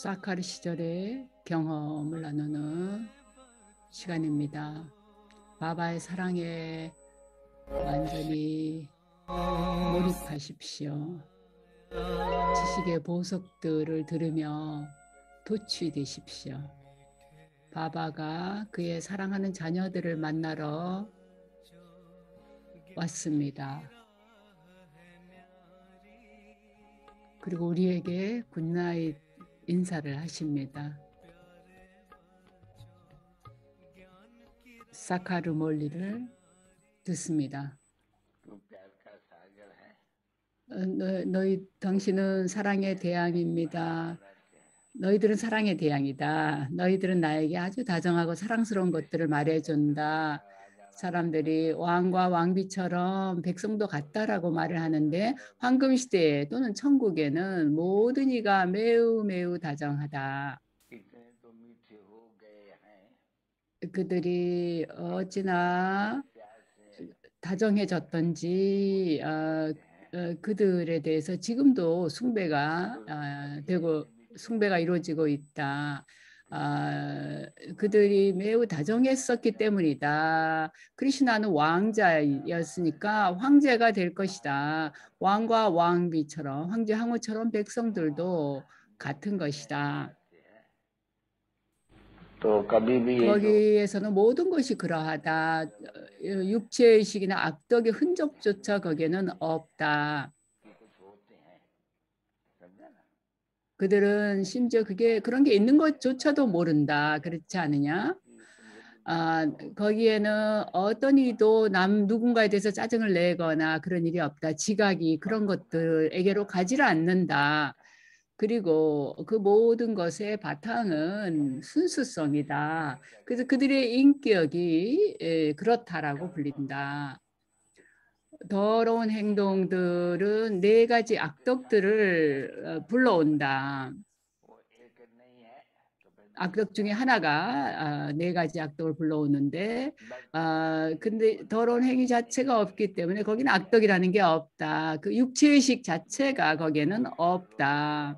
사카르 시절의 경험을 나누는 시간입니다. 바바의 사랑에 완전히 몰입하십시오. 지식의 보석들을 들으며 도취되십시오. 바바가 그의 사랑하는 자녀들을 만나러 왔습니다. 그리고 우리에게 굿나잇 인사를 하십니다. 사카르 몰리를 듣습니다. 당신은 사랑의 대양입니다. 너희들은 사랑의 대양이다. 너희들은 나에게 아주 다정하고 사랑스러운 것들을 말해준다. 사람들이 왕과 왕비처럼 백성도 같다라고 말을 하는데 황금시대에 또는 천국에는 모든 이가 매우 매우 다정하다. 그들이 어찌나 다정해졌던지 그들에 대해서 지금도 숭배가 이루어지고 있다. 그들이 매우 다정했었기 때문이다. 크리슈나는 왕자였으니까 황제가 될 것이다. 왕과 왕비처럼 황제 항우처럼 백성들도 같은 것이다. 거기에서는 모든 것이 그러하다. 육체의식이나 악덕의 흔적조차 거기에는 없다. 그들은 심지어 그런 게 있는 것조차도 모른다. 그렇지 않느냐? 거기에는 어떤 이도 누군가에 대해서 짜증을 내거나 그런 일이 없다. 지각이 그런 것들에게로 가지를 않는다. 그리고 그 모든 것의 바탕은 순수성이다. 그래서 그들의 인격이 그렇다라고 불린다. 더러운 행동들은 4가지 악덕들을 불러온다. 악덕 중에 하나가 4가지 악덕을 불러오는데 근데 더러운 행위 자체가 없기 때문에 거기는 악덕이라는 게 없다. 그 육체의식 자체가 거기에는 없다.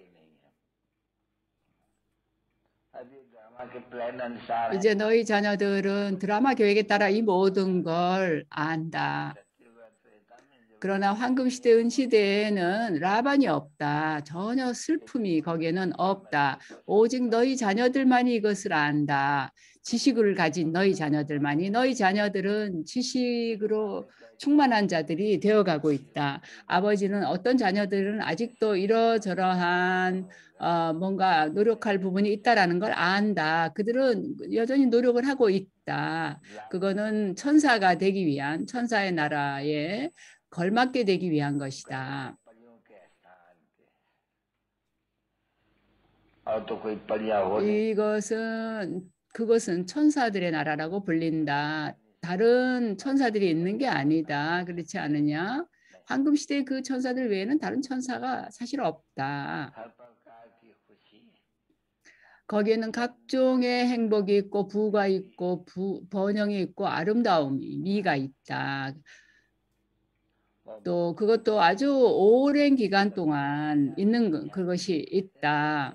이제 너희 자녀들은 드라마 계획에 따라 이 모든 걸 안다. 그러나 황금시대 은시대에는 라반이 없다. 전혀 슬픔이 거기에는 없다. 오직 너희 자녀들만이 이것을 안다. 지식을 가진 너희 자녀들은 지식으로 충만한 자들이 되어가고 있다. 아버지는 어떤 자녀들은 아직도 이러저러한 뭔가 노력할 부분이 있다라는 걸 안다. 그들은 여전히 노력을 하고 있다. 그거는 천사가 되기 위한 천사의 나라에 걸맞게 되기 위한 것이다. 그것은 천사들의 나라라고 불린다. 다른 천사들이 있는 게 아니다. 그렇지 않느냐? 황금시대의 그 천사들 외에는 다른 천사가 사실 없다. 거기에는 각종의 행복이 있고 부가 있고 번영이 있고 아름다움이 미가 있다. 또 그것도 아주 오랜 기간 동안 있는 그것이 있다.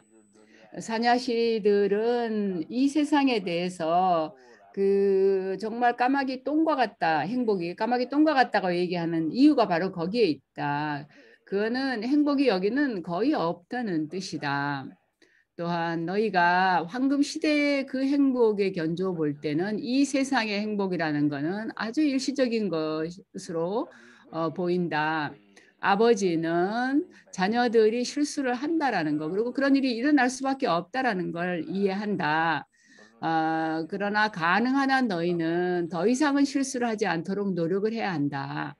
사냐시들은 이 세상에 대해서 정말 까마귀 똥과 같다. 행복이 까마귀 똥과 같다고 얘기하는 이유가 바로 거기에 있다. 그거는 행복이 여기는 거의 없다는 뜻이다. 또한 너희가 황금 시대의 그 행복에 견주어 볼 때는 이 세상의 행복이라는 것은 아주 일시적인 것으로 보인다. 아버지는 자녀들이 실수를 한다라는 거, 그리고 그런 일이 일어날 수밖에 없다라는 걸 이해한다. 그러나 가능한 한 너희는 더 이상은 실수를 하지 않도록 노력을 해야 한다.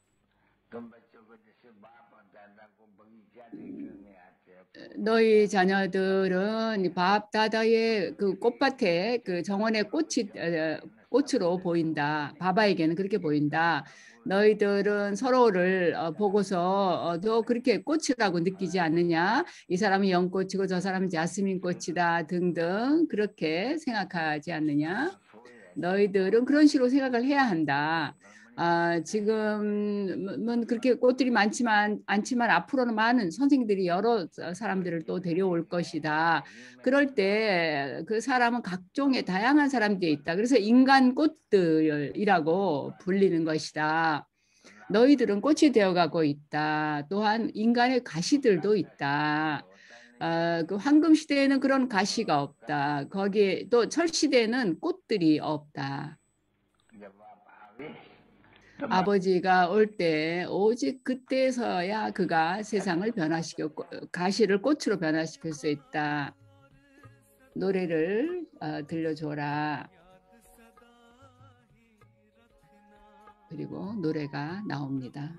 너희 자녀들은 밥다다의 그 꽃밭에 그 정원의 꽃으로 보인다. 바바에게는 그렇게 보인다. 너희들은 서로를 보고서 너 그렇게 꽃이라고 느끼지 않느냐? 이 사람이 연꽃이고 저 사람은 자스민 꽃이다 등등 그렇게 생각하지 않느냐? 너희들은 그런 식으로 생각을 해야 한다. 지금은 그렇게 꽃들이 않지만 앞으로는 많은 선생님들이 여러 사람들을 또 데려올 것이다. 그럴 때 그 사람은 각종의 다양한 사람들이 있다. 그래서 인간 꽃들이라고 불리는 것이다. 너희들은 꽃이 되어가고 있다. 또한 인간의 가시들도 있다. 그 황금 시대에는 그런 가시가 없다. 거기에 또 철 시대에는 꽃들이 없다. 아버지가 올 때 오직 그때서야 그가 세상을 변화시켰고 가시를 꽃으로 변화시킬 수 있다. 노래를 들려줘라. 그리고 노래가 나옵니다.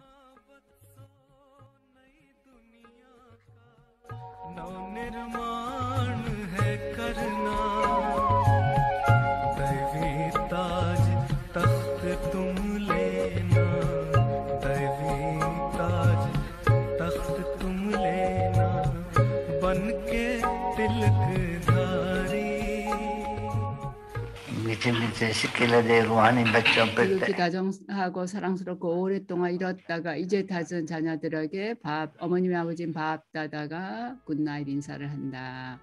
지극히 다정하고 사랑스럽고 오랫동안 잃었다가 이제 다진 자녀들에게 어머님 아버지는 밥 따다가 굿나잇 인사를 한다.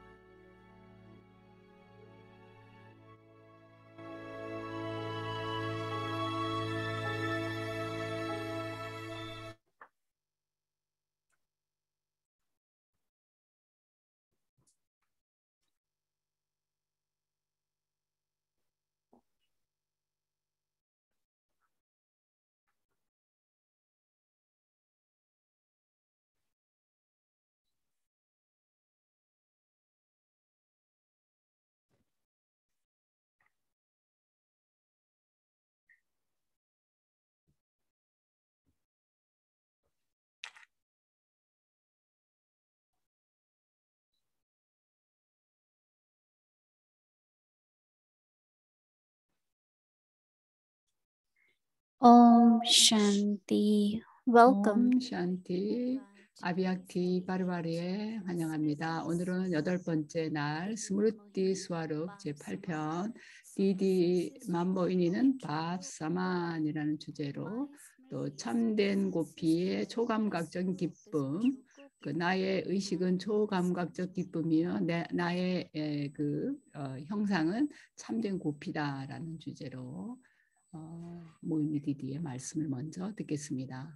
Om Shanti. Welcome. 옴 샨티 아비약티 바르바리에 환영합니다. 오늘은 8번째 날 스무르티 스와룹 제8편 디디 만보인이는 밥사만이라는 주제로 또 참된 고피의 초감각적 기쁨, 나의 의식은 초감각적 기쁨이요 나의 형상은 참된 고피다라는 주제로 모이니 디디의 말씀을 먼저 듣겠습니다.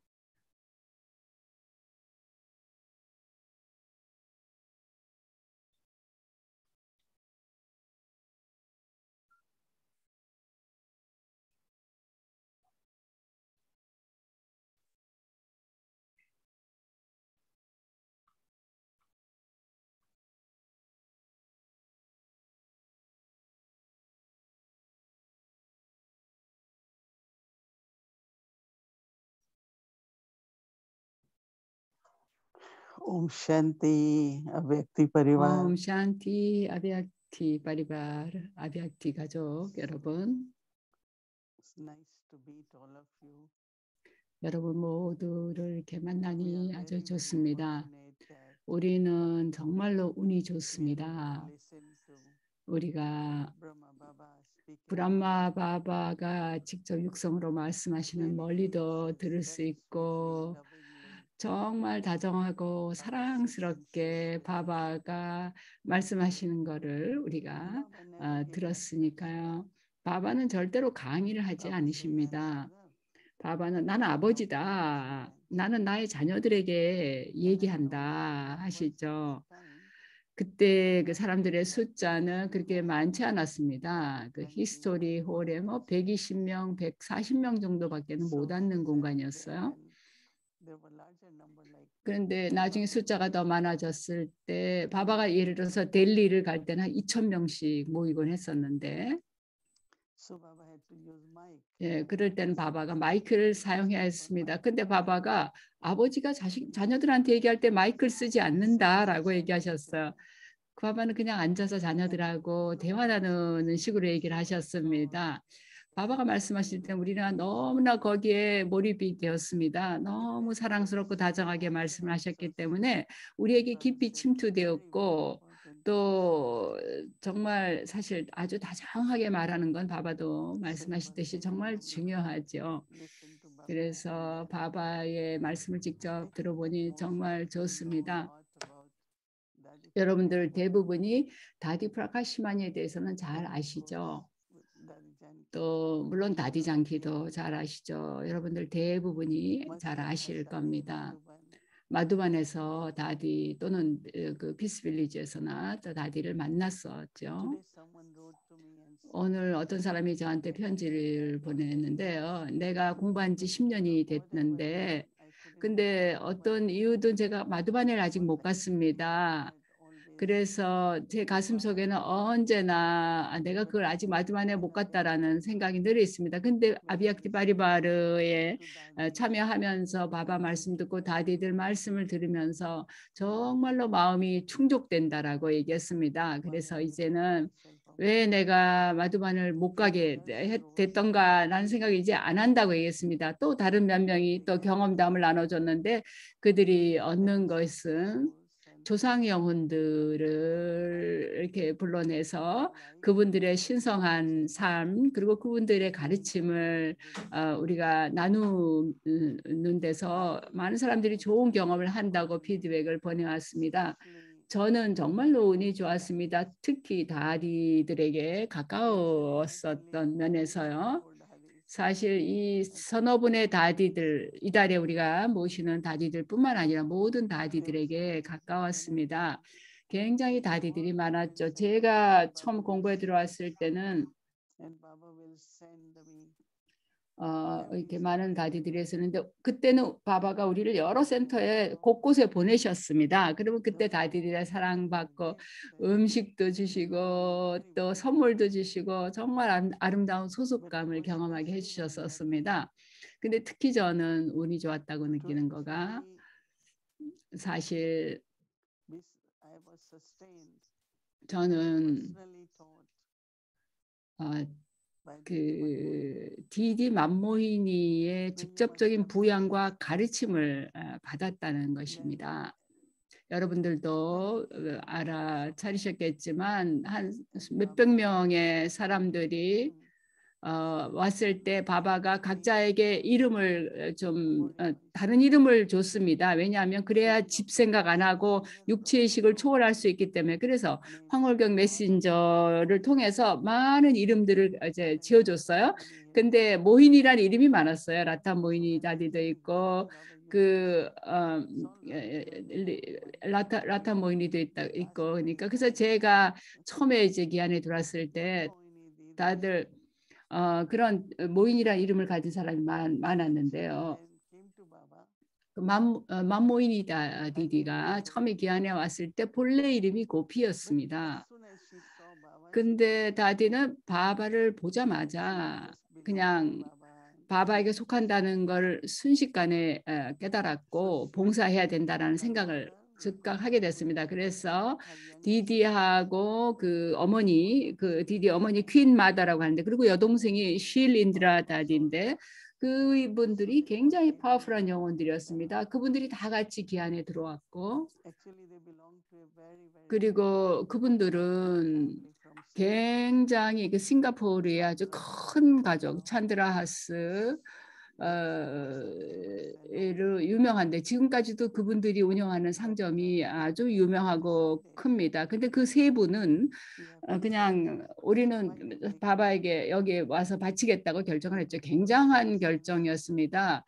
ओम शांति अव्यक्ति परिवार 옴 샨티 아비약티 바리바르 아비약티 가족 여러분, It's nice to meet all of you. 여러분 모두를 이렇게 We 만나니 are 아주 very, very 좋습니다. fortunate that 우리는 정말로 운이 we are able 좋습니다. to listen to 우리가 Brahma Baba speaking. 브람마 바바가 직접 육성으로 말씀하시면 Really 멀리도 들을 수 very 있고 sweetly, lovingly. 정말 다정하고 사랑스럽게 바바가 말씀하시는 거를 우리가 Baba never give 들었으니까요. 바바는 절대로 강의를 하지 Baba says, 않으십니다. "Answer." 바바는 나는 아버지다. 나는 나의 자녀들에게 얘기한다 하시죠. 그때 그 사람들의 숫자는 그렇게 많지 않았습니다. 그 히스토리 홀에 뭐 120명, 140명 정도밖에는 못 앉는 공간이었어요. 그런데 나중에 숫자가 더 많아졌을 때 바바가 예를 들어서 델리를 갈 때는 한 2,000명씩 모이곤 했었는데 예, 그럴 때는 바바가 마이크를 사용해야 했습니다. 근데 바바가 아버지가 자녀들한테 얘기할 때 마이크를 쓰지 않는다라고 얘기하셨어요. 그 바바는 그냥 앉아서 자녀들하고 대화 나누는 식으로 얘기를 하셨습니다. 바바가 말씀하실 때 우리는 너무나 거기에 몰입이 되었습니다. 너무 사랑스럽고 다정하게 말씀을 하셨기 때문에 우리에게 깊이 침투되었고 또 정말 사실 아주 다정하게 말하는 건 바바도 말씀하시듯이 정말 중요하죠. 그래서 바바의 말씀을 직접 들어보니 정말 좋습니다. 여러분들 대부분이 다디 프라카시마니에 대해서는 잘 아시죠? 또 물론 다디 장키도 잘 아시죠? 여러분들 대부분이 잘 아실 겁니다. 마두반에서 다디 또는 그 피스빌리지에서나 또 다디를 만났었죠. 오늘 어떤 사람이 저한테 편지를 보냈는데요. 내가 공부한 지 10년이 됐는데 근데 어떤 이유든 제가 마두반을 아직 못 갔습니다. 그래서 제 가슴 속에는 언제나 내가 그걸 아직 마두반에 못 갔다라는 생각이 늘 있습니다. 근데 아비약티 바리바르에 참여하면서 바바 말씀 듣고 다디들 말씀을 들으면서 정말로 마음이 충족된다라고 얘기했습니다. 그래서 이제는 왜 내가 마두반을 못 가게 됐던가라는 생각이 이제 안 한다고 얘기했습니다. 또 다른 몇 명이 또 경험담을 나눠줬는데 그들이 얻는 것은 조상 영혼들을 이렇게 불러내서 그분들의 신성한 삶 그리고 그분들의 가르침을 우리가 나누는 데서 많은 사람들이 좋은 경험을 한다고 피드백을 보내왔습니다. 저는 정말로 운이 좋았습니다. 특히 다디들에게 가까웠었던 면에서요. 사실 이 서너 분의 다디들, 이달에 우리가 모시는 다디들뿐만 아니라 모든 다디들에게 가까웠습니다. 굉장히 다디들이 많았죠. 제가 처음 공부에 들어왔을 때는 이렇게 많은 다디들이 했었는데 그때는 바바가 우리를 여러 센터에 곳곳에 보내셨습니다. 그러면 그때 다디들의 사랑받고 음식도 주시고 또 선물도 주시고 정말 아름다운 소속감을 경험하게 해주셨었습니다. 근데 특히 저는 운이 좋았다고 느끼는 거가 사실 저는 그 디디 맘모히니의 직접적인 부양과 가르침을 받았다는 것입니다. 여러분들도 알아차리셨겠지만 한 몇백 명의 사람들이 왔을 때 바바가 각자에게 이름을 좀 다른 이름을 줬습니다. 왜냐하면 그래야 집 생각 안 하고 육체의식을 초월할 수 있기 때문에. 그래서 황홀경 메신저를 통해서 많은 이름들을 이제 지어줬어요. 근데 모힌이라는 이름이 많았어요. 라타 모힌이 다디도 있고 그 라타 모힌이도 있고 그러니까 그래서 제가 처음에 이제 기안에 들어왔을 때 다들 그런 모인이라는 이름을 가진 사람이 많았는데요. 맘모인이다 디디가 처음에 기안에 왔을 때 본래 이름이 고피였습니다. 근데 다디는 바바를 보자마자 그냥 바바에게 속한다는 걸 순식간에 깨달았고 봉사해야 된다라는 생각을 즉각 하게 됐습니다. 그래서 디디하고 그 어머니, 그 디디 어머니 퀸 마다라고 하는데 그리고 여동생이 쉴 인드라 다디인데 그분들이 굉장히 파워풀한 영혼들이었습니다. 그분들이 다 같이 기안에 들어왔고 그리고 그분들은 굉장히 그 싱가포르의 아주 큰 가족 찬드라하스 유명한데 지금까지도 그분들이 운영하는 상점이 아주 유명하고 큽니다. 근데 그 세 분은 그냥 우리는 바바에게 여기 와서 바치겠다고 결정을 했죠. 굉장한 결정이었습니다.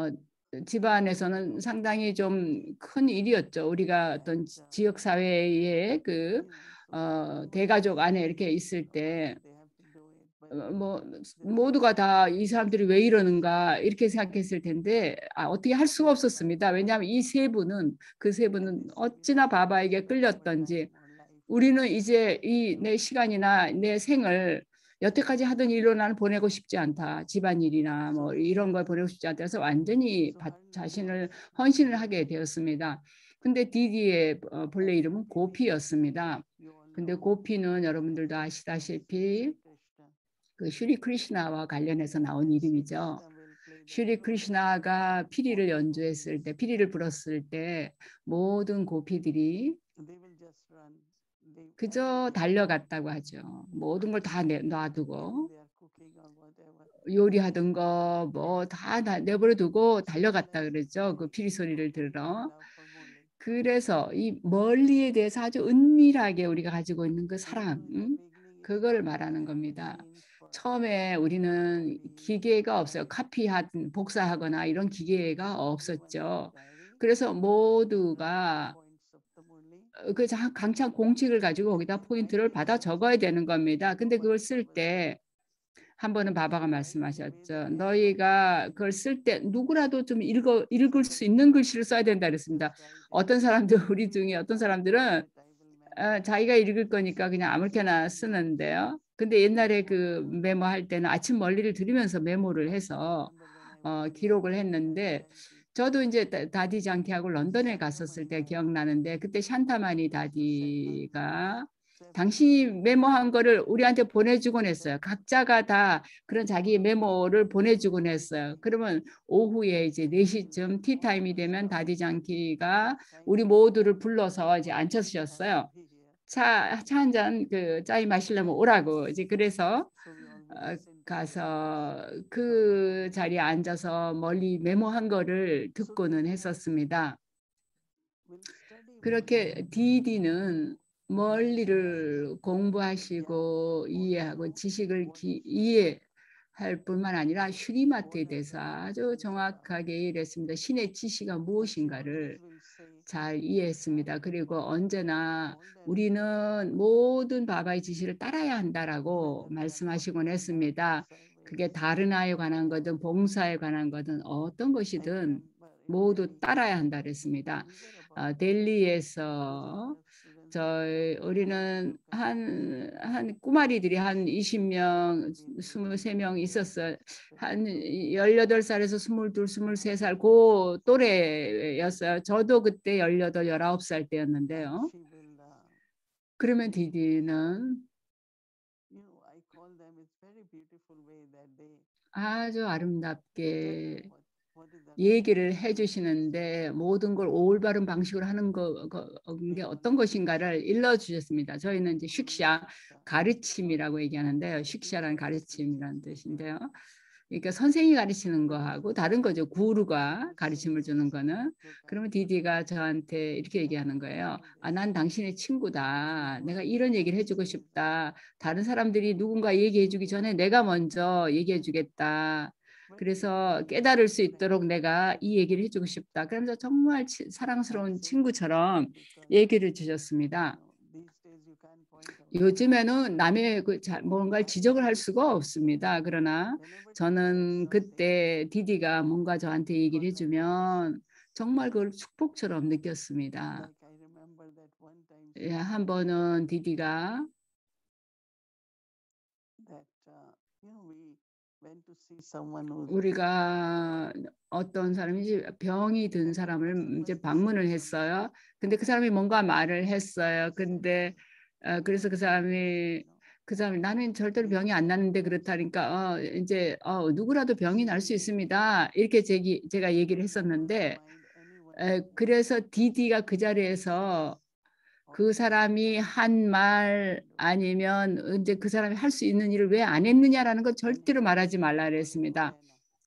집안에서는 상당히 좀 큰 일이었죠. 우리가 어떤 지역 사회의 그 대가족 안에 이렇게 있을 때 뭐 모두가 다 이 사람들이 왜 이러는가 이렇게 생각했을 텐데 어떻게 할 수가 없었습니다. 왜냐하면 이 세 분은 그 세 분은 어찌나 바바에게 끌렸던지 우리는 이제 이 내 시간이나 내 생을 여태까지 하던 일로 나는 보내고 싶지 않다. 집안일이나 뭐 이런 걸 보내고 싶지 않다. 그래서 완전히 자신을 헌신을 하게 되었습니다. 근데 디디의 본래 이름은 고피였습니다. 근데 고피는 여러분들도 아시다시피 그 슈리 크리시나와 관련해서 나온 이름이죠. 슈리 크리시나가 피리를 연주했을 때, 피리를 불었을 때 모든 고피들이 그저 달려갔다고 하죠. 모든 걸 다 놔두고 요리하던 거 뭐 다 내버려 두고 달려갔다 그러죠. 그 피리 소리를 들으러. 그래서 이 멀리에 대해서 아주 은밀하게 우리가 가지고 있는 그 사랑, 그걸 말하는 겁니다. 처음에 우리는 기계가 없어요. 카피하든 복사하거나 이런 기계가 없었죠. 그래서 모두가 그 강창 공책을 가지고 거기다 포인트를 받아 적어야 되는 겁니다. 근데 그걸 쓸 때 한 번은 바바가 말씀하셨죠. 너희가 그걸 쓸 때 누구라도 좀 읽을 수 있는 글씨를 써야 된다 그랬습니다. 어떤 사람들 우리 중에 어떤 사람들은 자기가 읽을 거니까 그냥 아무렇게나 쓰는데요. 근데 옛날에 그 메모할 때는 아침 멀리를 들으면서 메모를 해서 기록을 했는데 저도 이제 다디 장키하고 런던에 갔었을 때 기억나는데 그때 샨타마니 다디가 당신이 메모한 거를 우리한테 보내주곤 했어요. 각자가 다 그런 자기 메모를 보내주곤 했어요. 그러면 오후에 이제 4시쯤 티타임이 되면 다디 장키가 우리 모두를 불러서 이제 앉혀주셨어요. 차 한 잔 그 짜이 마시려면 오라고 이제 그래서 가서 그 자리에 앉아서 멀리 메모한 거를 듣고는 했었습니다. 그렇게 디디는 멀리를 공부하시고 이해하고 지식을 이해할 뿐만 아니라 슈리마트에 대해서 아주 정확하게 이해를 했습니다. 신의 지시가 무엇인가를 잘 이해했습니다. 그리고 언제나 우리는 모든 바바의 지시를 따라야 한다라고 말씀하시곤 했습니다. 그게 다른 아이에 관한 거든 봉사에 관한 거든 어떤 것이든 모두 따라야 한다 그랬습니다. 델리에서 우리는 한 꼬마리들이 한 20명, 23명 있었어요. 한 18살에서 22, 23살 그 또래였어요. 저도 그때 18, 19살 때였는데요. 그러면 디디는 아주 아름답게 얘기를 해주시는데 모든 걸 올바른 방식으로 하는 게 어떤 것인가를 일러주셨습니다. 저희는 이제 슉샤 가르침이라고 얘기하는데요. 슉샤라는 가르침이라는 뜻인데요. 그러니까 선생이 가르치는 거하고 다른 거죠. 구루가 가르침을 주는 거는. 그러면 디디가 저한테 이렇게 얘기하는 거예요. 난 당신의 친구다. 내가 이런 얘기를 해주고 싶다. 다른 사람들이 누군가 얘기해 주기 전에 내가 먼저 얘기해 주겠다. 그래서 깨달을 수 있도록 내가 이 얘기를 해주고 싶다. 그러면서 정말 사랑스러운 친구처럼 얘기를 주셨습니다. 요즘에는 남의 뭔가를 지적을 할 수가 없습니다. 그러나 저는 그때 디디가 뭔가 저한테 얘기를 해주면 정말 그걸 축복처럼 느꼈습니다. 한 번은 디디가 우리가 어떤 사람이 병이 든 사람을 이제 방문을 했어요. 근데 그 사람이 뭔가 말을 했어요. 근데 그래서 그 사람이 나는 절대로 병이 안 나는데 그렇다니까 이제 누구라도 병이 날 수 있습니다. 이렇게 제가 얘기를 했었는데 그래서 디디가 그 자리에서 그 사람이 한 말 아니면 이제 그 사람이 할 수 있는 일을 왜 안 했느냐라는 건 절대로 말하지 말라 그랬습니다.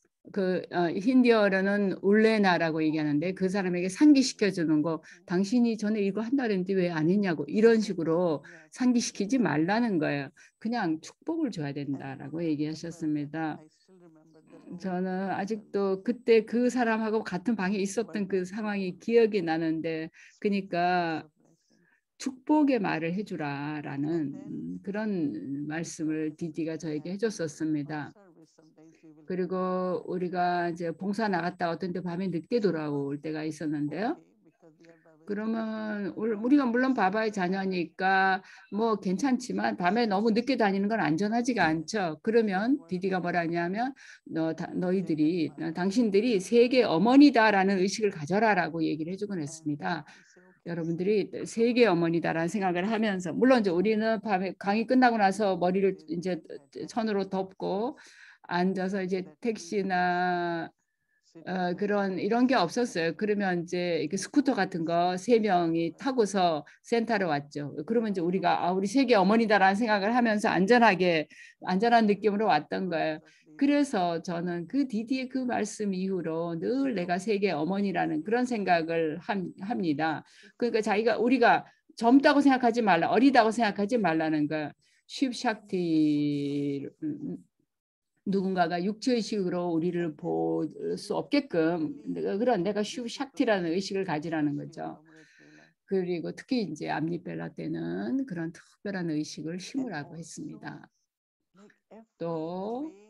힌디어로는 울레나라고 얘기하는데 그 사람에게 상기시켜 주는 거, 당신이 전에 이거 한다는데 왜 안 했냐고 이런 식으로 상기시키지 말라는 거예요. 그냥 축복을 줘야 된다라고 얘기하셨습니다. 저는 아직도 그때 그 사람하고 같은 방에 있었던 그 상황이 기억이 나는데, 그러니까 축복의 말을 해주라라는 그런 말씀을 디디가 저에게 해줬었습니다. 그리고 우리가 이제 봉사 나갔다 어떤 때 밤에 늦게 돌아올 때가 있었는데요. 그러면 우리가 물론 바바의 자녀니까 뭐 괜찮지만 밤에 너무 늦게 다니는 건 안전하지가 않죠. 그러면 디디가 뭐라 하냐면 당신들이 세계 어머니다라는 의식을 가져라라고 얘기를 해주곤 했습니다. 여러분들이 세계 어머니다라는 생각을 하면서, 물론 이제 우리는 밤에 강의 끝나고 나서 머리를 이제 천으로 덮고 앉아서 이제 택시나 이런 게 없었어요. 그러면 이제 그 스쿠터 같은 거 3명이 타고서 센터로 왔죠. 그러면 이제 우리가 우리 세계 어머니다라는 생각을 하면서 안전한 느낌으로 왔던 거예요. 그래서 저는 그 디디의 그 말씀 이후로 늘 내가 세계 어머니라는 그런 생각을 합니다. 그러니까 우리가 젊다고 생각하지 말라, 어리다고 생각하지 말라는 거예요. 쉽샥티 누군가가 육체의식으로 우리를 볼 수 없게끔 내가 슈샥티라는 의식을 가지라는 거죠. 그리고 특히 이제 암리벨라 때는 그런 특별한 의식을 심으라고 했습니다. 또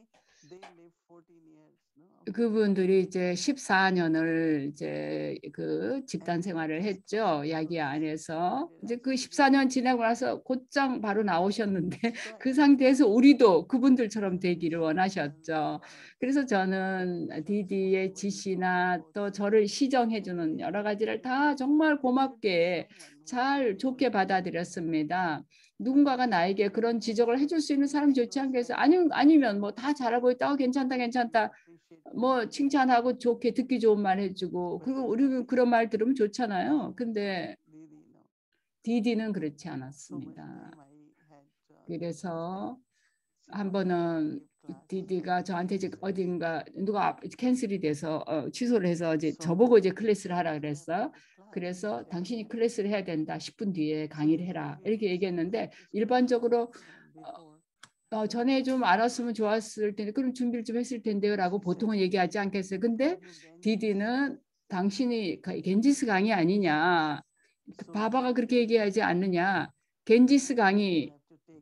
그분들이 이제 14년을 이제 그 집단 생활을 했죠. 야기 안에서. 이제 그 14년 지나고 나서 곧장 바로 나오셨는데 그 상태에서 우리도 그분들처럼 되기를 원하셨죠. 그래서 저는 디디의 지시나 또 저를 시정해주는 여러 가지를 다 정말 고맙게 잘 좋게 받아들였습니다. 누군가가 나에게 그런 지적을 해줄 수 있는 사람이 좋지 않겠어요? 아니면 뭐 다 잘하고 있다, 괜찮다. 뭐 칭찬하고 좋게 듣기 좋은 말 해주고 그리고 우리는 그런 말 들으면 좋잖아요. 근데 디디는 그렇지 않았습니다. 그래서 한 번은 디디가 저한테 이제 어딘가 누가 캔슬이 돼서 취소를 해서 이제 저보고 이제 클래스를 하라 그랬어요. 그래서 당신이 클래스를 해야 된다. 10분 뒤에 강의를 해라. 이렇게 얘기했는데 일반적으로 전에 좀 알았으면 좋았을 텐데 그럼 준비를 좀 했을 텐데요 라고 보통은 얘기하지 않겠어요. 근데 디디는 당신이 겐지스 강의 아니냐. 바바가 그렇게 얘기하지 않느냐. 겐지스 강의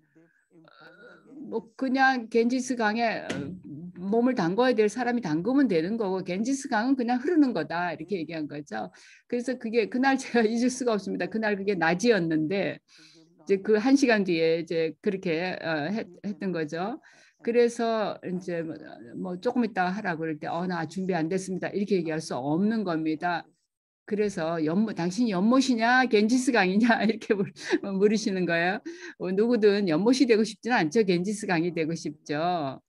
뭐 그냥 겐지스 강에 몸을 담궈야 될 사람이 담그면 되는 거고 겐지스 강은 그냥 흐르는 거다 이렇게 얘기한 거죠. 그래서 그게 그날 제가 잊을 수가 없습니다. 그날 그게 낮이었는데 이제 그 1시간 뒤에 이제 그렇게 했던 거죠. 그래서 이제 뭐 조금 있다가 하라고 그럴 때 나 준비 안 됐습니다. 이렇게 얘기할 수 없는 겁니다. 그래서 당신이 연못이냐 겐지스 강이냐 이렇게 물으시는 거예요. 누구든 연못이 되고 싶지는 않죠. 겐지스 강이 되고 싶죠.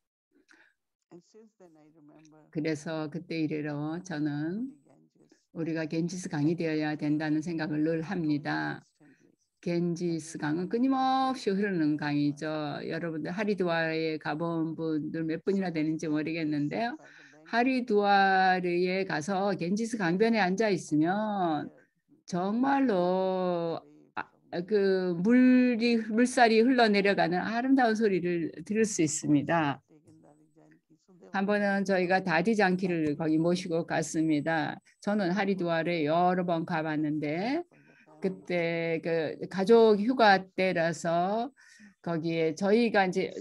그래서 그때 이래로 저는 우리가 겐지스 강이 되어야 된다는 생각을 늘 합니다. 겐지스 강은 끊임없이 흐르는 강이죠. 여러분들 하리두아르에 가본 분들 몇 분이나 되는지 모르겠는데요. 하리두아르에 가서 겐지스 강변에 앉아 있으면 정말로 그 물살이 흘러내려가는 아름다운 소리를 들을 수 있습니다. 한 번은 저희가 다디장키를 거기 모시고 갔습니다. 저는 하리두아르에 여러 번 가봤는데 그때 그 가족 휴가 때라서 거기에 저희가 이제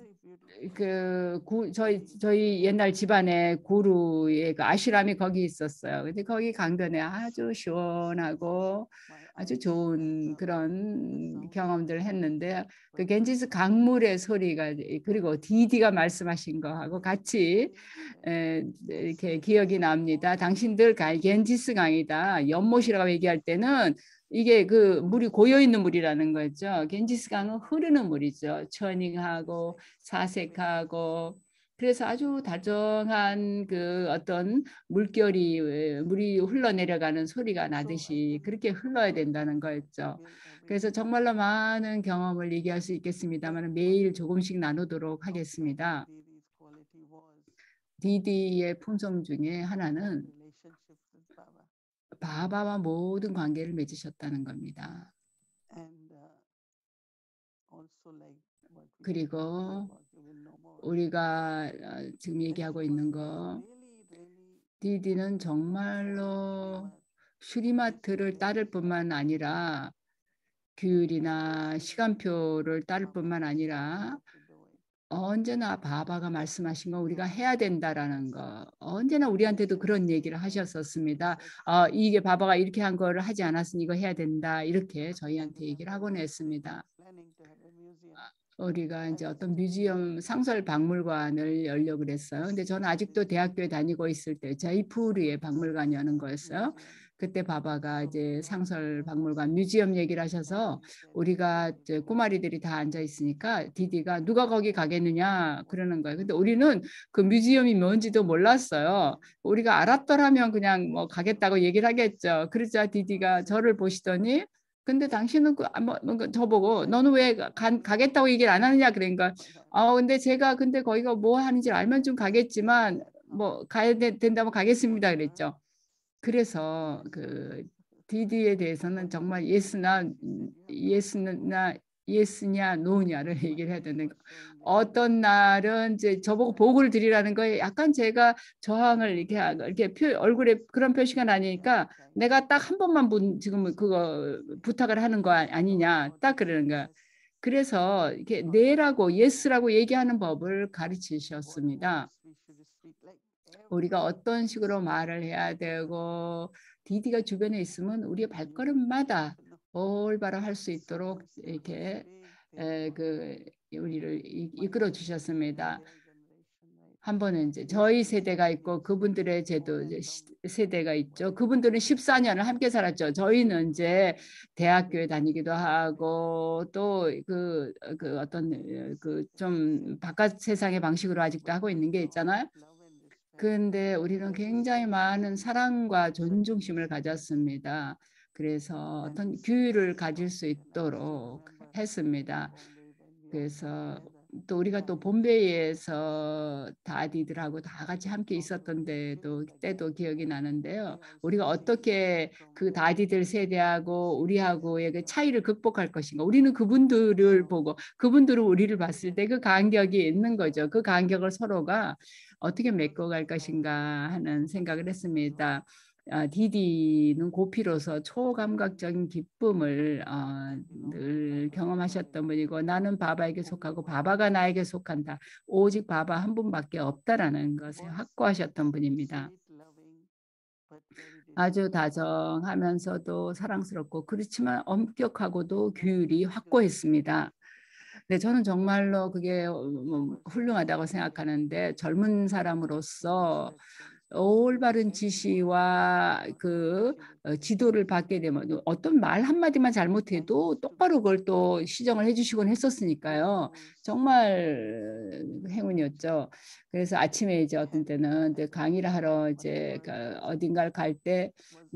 저희 옛날 집안의 구루의 그 아슈람이 거기 있었어요. 근데 거기 강변에 아주 시원하고 아주 좋은 그런 경험들을 했는데 그 겐지스 강물의 소리가 그리고 디디가 말씀하신 거하고 같이 이렇게 기억이 납니다. 당신들 겐지스 강이다. 연못이라고 얘기할 때는 이게 그 물이 고여 있는 물이라는 거죠. 겐지스 강은 흐르는 물이죠. 처닝하고 사색하고 그래서 아주 다정한 그 어떤 물이 흘러내려가는 소리가 나듯이 그렇게 흘러야 된다는 거였죠. 그래서 정말로 많은 경험을 얘기할 수 있겠습니다만 매일 조금씩 나누도록 하겠습니다. 디디의 품성 중에 하나는 바바와 모든 관계를 맺으셨다는 겁니다. 그리고 우리가 지금 얘기하고 있는 거 디디는 정말로 슈리마트를 따를 뿐만 아니라 규율이나 시간표를 따를 뿐만 아니라 언제나 바바가 말씀하신 거 우리가 해야 된다라는 거 언제나 우리한테도 그런 얘기를 하셨었습니다. 이게 바바가 이렇게 한 거를 하지 않았으니 이거 해야 된다 이렇게 저희한테 얘기를 하곤 했습니다. 우리가 이제 어떤 뮤지엄 상설 박물관을 열려고 그랬어요. 근데 저는 아직도 대학교에 다니고 있을 때 제이푸르의 박물관 여는 거였어요. 그때 바바가 이제 상설박물관 뮤지엄 얘기를 하셔서 우리가 이제 꼬마리들이 다 앉아 있으니까 디디가 누가 거기 가겠느냐 그러는 거예요. 근데 우리는 그 뮤지엄이 뭔지도 몰랐어요. 우리가 알았더라면 그냥 뭐 가겠다고 얘기를 하겠죠. 그러자 디디가 저를 보시더니 근데 당신은 저보고 너는 왜 가겠다고 얘기를 안 하느냐 그러니까 근데 제가 근데 거기가 뭐 하는지 알면 좀 가겠지만 뭐 가야 된다면 가겠습니다 그랬죠. 그래서 그 디디에 대해서는 정말 예스냐 노냐를 얘기를 해야 되는 거. 어떤 날은 이제 저보고 보고를 드리라는 거에 약간 제가 저항을 이렇게 얼굴에 그런 표시가 나니까 내가 딱 한 번만 지금 그거 부탁을 하는 거 아니냐 딱 그러는 거야. 그래서 이렇게 네라고 예스라고 얘기하는 법을 가르치셨습니다. 우리가 어떤 식으로 말을 해야 되고 디디가 주변에 있으면 우리의 발걸음마다 올바로 할 수 있도록 이렇게 우리를 이끌어 주셨습니다. 한 번은 이제 저희 세대가 있고 그분들의 제도 세대가 있죠. 그분들은 14년을 함께 살았죠. 저희는 이제 대학교에 다니기도 하고 또 어떤 그 좀 바깥 세상의 방식으로 아직도 하고 있는 게 있잖아요. 그런데 우리는 굉장히 많은 사랑과 존중심을 가졌습니다. 그래서 어떤 규율을 가질 수 있도록 했습니다. 그래서 또 우리가 또 본베이에서 다디들하고 다 같이 함께 있었던 때도 기억이 나는데요. 우리가 어떻게 그 다디들 세대하고 우리하고의 그 차이를 극복할 것인가. 우리는 그분들을 보고 그분들은 우리를 봤을 때 그 간격이 있는 거죠. 그 간격을 서로가 어떻게 메꿔갈 것인가 하는 생각을 했습니다. 디디는 고피로서 초감각적인 기쁨을 늘 경험하셨던 분이고 나는 바바에게 속하고 바바가 나에게 속한다. 오직 바바 한 분밖에 없다라는 것에 확고하셨던 분입니다. 아주 다정하면서도 사랑스럽고 그렇지만 엄격하고도 규율이 확고했습니다. 네, 저는 정말로 그게 훌륭하다고 생각하는데 젊은 사람으로서 올바른 지시와 지도를 받게 되면 어떤 말 한마디만 잘못해도 똑바로 그걸 또 시정을 해주시곤 했었으니까요. 정말 행운이었죠. 그래서 아침에 이제 어떤 때는 강의를 하러 이제 어딘가를 갈 때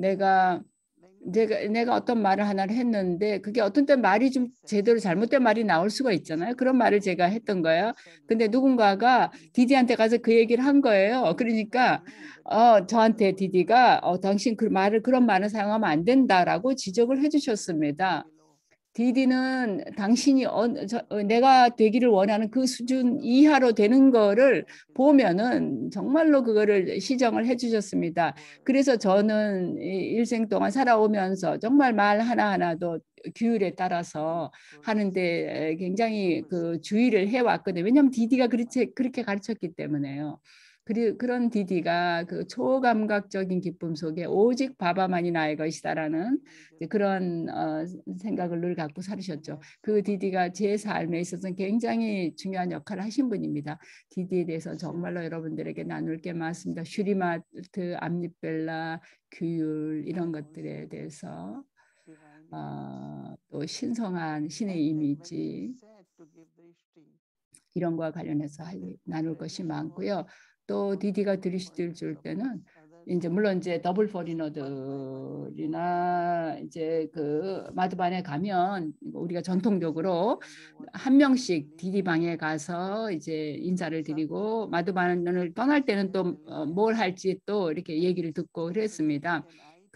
내가 어떤 말을 하나를 했는데 그게 어떤 때 말이 좀 제대로 잘못된 말이 나올 수가 있잖아요. 그런 말을 제가 했던 거예요. 근데 누군가가 디디한테 가서 그 얘기를 한 거예요. 그러니까 저한테 디디가 당신 그런 말을 사용하면 안 된다라고 지적을 해주셨습니다. 디디는 당신이 내가 되기를 원하는 그 수준 이하로 되는 거를 보면은 정말로 그거를 시정을 해주셨습니다. 그래서 저는 일생 동안 살아오면서 정말 말 하나하나도 규율에 따라서 하는데 굉장히 그 주의를 해왔거든요. 왜냐하면 디디가 그렇게 가르쳤기 때문에요. 그리고 그런 디디가 그 초감각적인 기쁨 속에 오직 바바만이 나의 것이다라는 그런 생각을 늘 갖고 살으셨죠. 그 디디가 제 삶에 있어서 굉장히 중요한 역할을 하신 분입니다. 디디에 대해서 정말로 여러분들에게 나눌 게 많습니다. 슈리마트, 암립벨라, 규율 이런 것들에 대해서 또 신성한 신의 이미지 이런 거와 관련해서 나눌 것이 많고요. 또 디디가 들으실 때는 이제 물론 이제 더블 포리너들이나 이제 그 마드반에 가면 우리가 전통적으로 한 명씩 디디 방에 가서 이제 인사를 드리고 마드반을 떠날 때는 또 뭘 할지 또 이렇게 얘기를 듣고 그랬습니다.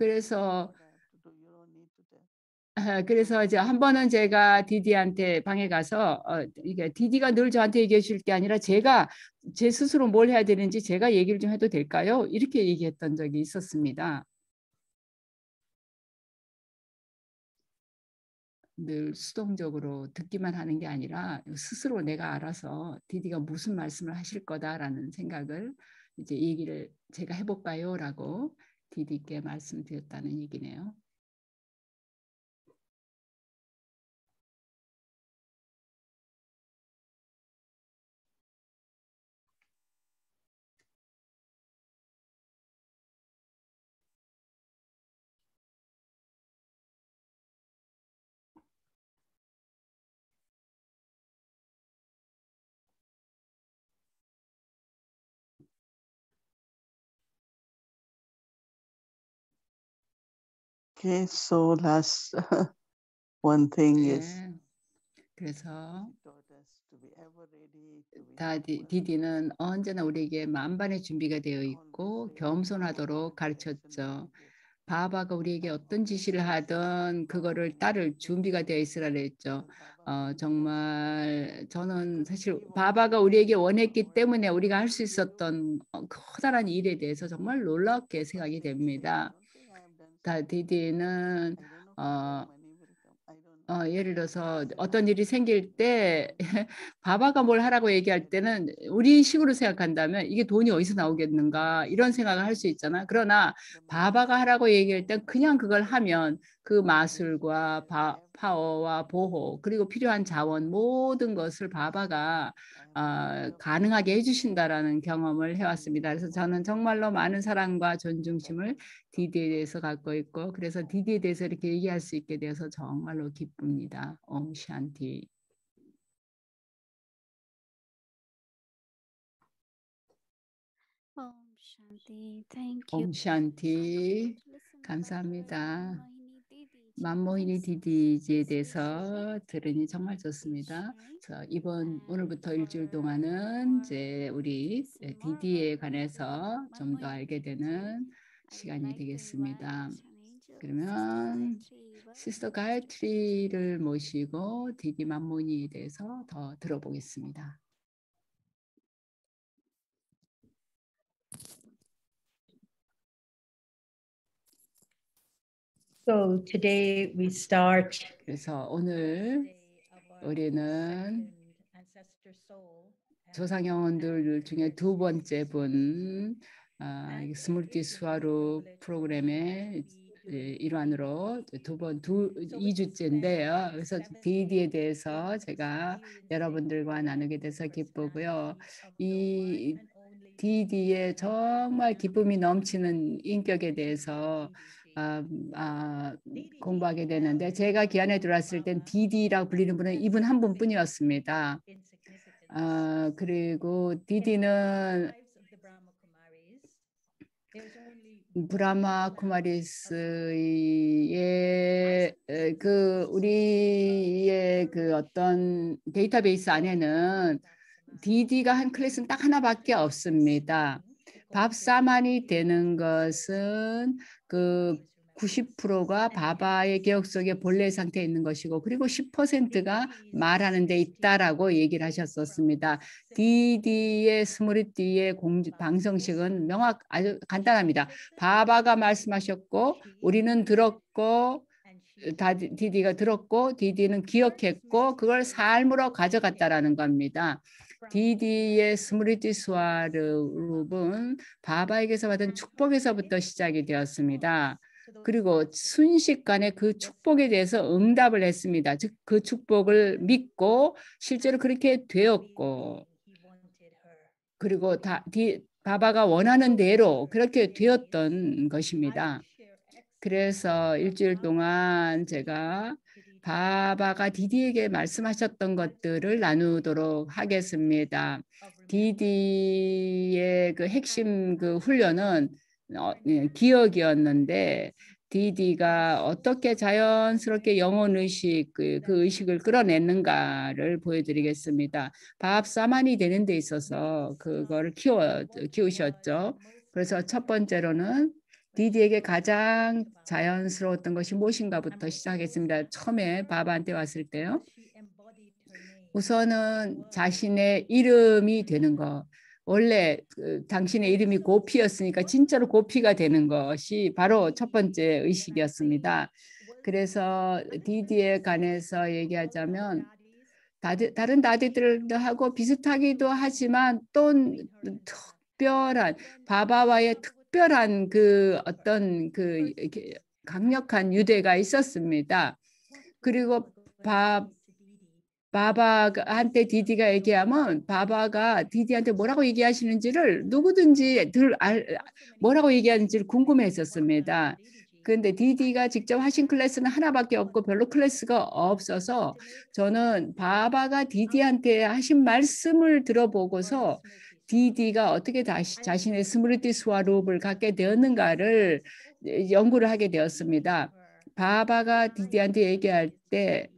그래서 이제 한 번은 제가 디디한테 방에 가서 이게 디디가 늘 저한테 얘기해 줄 게 아니라 제가 제 스스로 뭘 해야 되는지 제가 얘기를 좀 해도 될까요? 이렇게 얘기했던 적이 있었습니다. 늘 수동적으로 듣기만 하는 게 아니라 스스로 내가 알아서 디디가 무슨 말씀을 하실 거다라는 생각을 이제 얘기를 제가 해볼까요?라고 디디께 말씀드렸다는 얘기네요. Okay, so last one thing is 예. 그래서 taught us to be ever ready, to be humble. 디디는 언제나 우리에게 만반의 준비가 되어 Always 있고 ready 겸손하도록 for direction 가르쳤죠. we give. 바바가 우리에게 어떤 지시를 하든 그거를 따를 준비가 되어 있으라 그랬죠. 정말 저는 사실 바바가 우리에게 원했기 때문에 우리가 할 수 있었던 커다란 일에 대해서 정말 놀랍게 생각이 됩니다. 디디는 예를 들어서 어떤 일이 생길 때 바바가 뭘 하라고 얘기할 때는 우리 식으로 생각한다면 이게 돈이 어디서 나오겠는가 이런 생각을 할 수 있잖아. 그러나 바바가 하라고 얘기할 땐 그냥 그걸 하면 그 마술과 파워와 보호 그리고 필요한 자원 모든 것을 바바가 가능하게 해주신다라는 경험을 해왔습니다. 그래서 저는 정말로 많은 사랑과 존중심을 디디에 대해서 갖고 있고 그래서 디디에 대해서 이렇게 얘기할 수 있게 되어서 정말로 기쁩니다. 옴 샨티. Om Shanti. Thank you. 옴 샨티. 감사합니다. 만모히니 디디에 대해서 들으니 정말 좋습니다. 오늘부터 일주일 동안은 이제 우리 디디에 관해서 좀 더 알게 되는 시간이 되겠습니다. 그러면 시스터 가야트리를 모시고 디디 만모니에 대해서 더 들어보겠습니다. So today we start 그래서 오늘 우리는 조상 영혼들 중에 두 번째 분 스물티 스와루 프로그램의 일환으로 2주째인데요. 그래서 디디에 대해서 제가 여러분들과 나누게 돼서 기쁘고요. 이 디디의 정말 기쁨이 넘치는 인격에 대해서 공부하게 되는데 제가 기안에 들어왔을 땐 디디라고 불리는 분은 이분 한 분뿐이었습니다. 그리고 디디는 브라마 쿠마리스의 우리의 어떤 데이터베이스 안에는 디디가 한 클래스는 딱 하나밖에 없습니다. 밥사만이 되는 것은 90%가 바바의 기억 속에 본래 상태에 있는 것이고 그리고 10%가 말하는 데 있다라고 얘기를 하셨었습니다. 디디의 스무리띠의 방정식은 아주 간단합니다. 바바가 말씀하셨고 우리는 들었고 디디가 들었고 디디는 기억했고 그걸 삶으로 가져갔다라는 겁니다. 디디의 스무리티 스와르룹은 바바에게서 받은 축복에서부터 시작이 되었습니다. 그리고 순식간에 그 축복에 대해서 응답을 했습니다. 즉 그 축복을 믿고 실제로 그렇게 되었고 그리고 바바가 원하는 대로 그렇게 되었던 것입니다. 그래서 일주일 동안 제가 바바가 디디에게 말씀하셨던 것들을 나누도록 하겠습니다. 디디의 핵심 훈련은 기억이었는데 디디가 어떻게 자연스럽게 영혼의식, 그 의식을 끌어냈는가를 보여드리겠습니다. 밥사만이 되는 데 있어서 그거를 키우셨죠. 그래서 첫 번째로는 디디에게 가장 자연스러웠던 것이 무엇인가부터 시작하겠습니다. 처음에 바바한테 왔을 때요. 우선은 자신의 이름이 되는 것. 원래 당신의 이름이 고피였으니까 진짜로 고피가 되는 것이 바로 첫 번째 의식이었습니다. 그래서 디디에 관해서 얘기하자면 다른 다디들하고 비슷하기도 하지만 또 특별한 바바와의 특별한 어떤 강력한 유대가 있었습니다. 그리고 바바한테 디디가 얘기하면 바바가 디디한테 뭐라고 얘기하시는지를 누구든지 뭐라고 얘기하는지를 궁금해했었습니다. 그런데 디디가 직접 하신 클래스는 하나밖에 없고 별로 클래스가 없어서 저는 바바가 디디한테 하신 말씀을 들어보고서 디디가 어떻게 다시 자신의 스무리티 스와룹을 갖게 되었는가를 연구를 하게 되었습니다. 바바가 디디한테 얘기할 때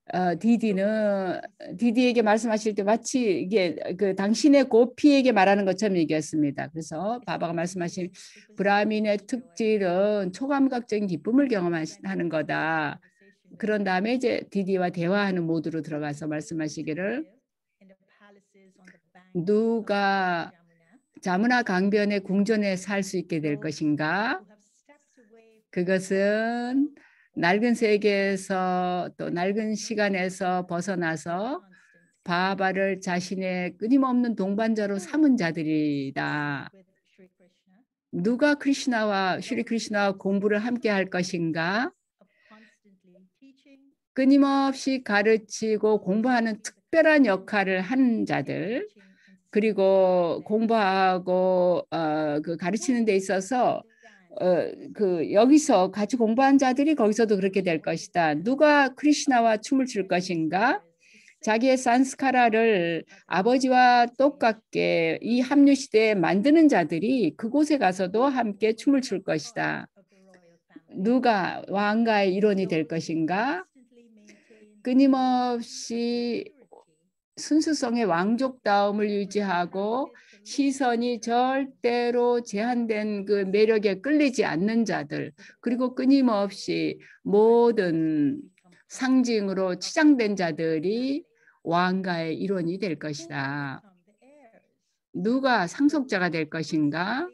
디디에게 말씀하실 때 마치 이게 그 당신의 고피에게 말하는 것처럼 얘기했습니다. 그래서 바바가 말씀하신 브라민의 특질은 초감각적인 기쁨을 경험하는 거다. 그런 다음에 이제 디디와 대화하는 모드로 들어가서 말씀하시기를 누가 자무나 강변의 궁전에 살 수 있게 될 것인가? 그것은 낡은 세계에서 또 낡은 시간에서 벗어나서 바바를 자신의 끊임없는 동반자로 삼은 자들이다. 누가 크리슈나와 슈리 크리슈나와 공부를 함께 할 것인가? 끊임없이 가르치고 공부하는 특별한 역할을 한 자들, 그리고 공부하고 그 가르치는 데 있어서 그 여기서 같이 공부한 자들이 거기서도 그렇게 될 것이다. 누가 크리슈나와 춤을 출 것인가? 자기의 산스카라를 아버지와 똑같게 이 합류 시대에 만드는 자들이 그곳에 가서도 함께 춤을 출 것이다. 누가 왕가의 일원이 될 것인가? 끊임없이 순수성의 왕족다움을 유지하고 시선이 절대로 제한된 그 매력에 끌리지 않는 자들, 그리고 끊임없이 모든 상징으로 치장된 자들이 왕가의 일원이 될 것이다. 누가 상속자가 될 것인가?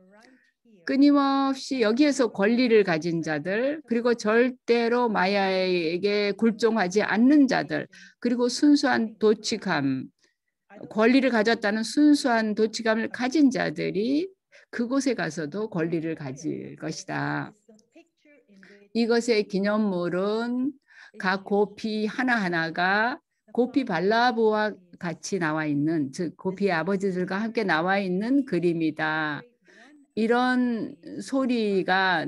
끊임없이 여기에서 권리를 가진 자들, 그리고 절대로 마야에게 굴종하지 않는 자들, 그리고 순수한 도취감, 권리를 가졌다는 순수한 도취감을 가진 자들이 그곳에 가서도 권리를 가질 것이다. 이것의 기념물은 각 고피 하나하나가 고피 발라브와 같이 나와 있는, 즉 고피의 아버지들과 함께 나와 있는 그림이다. 이런 소리가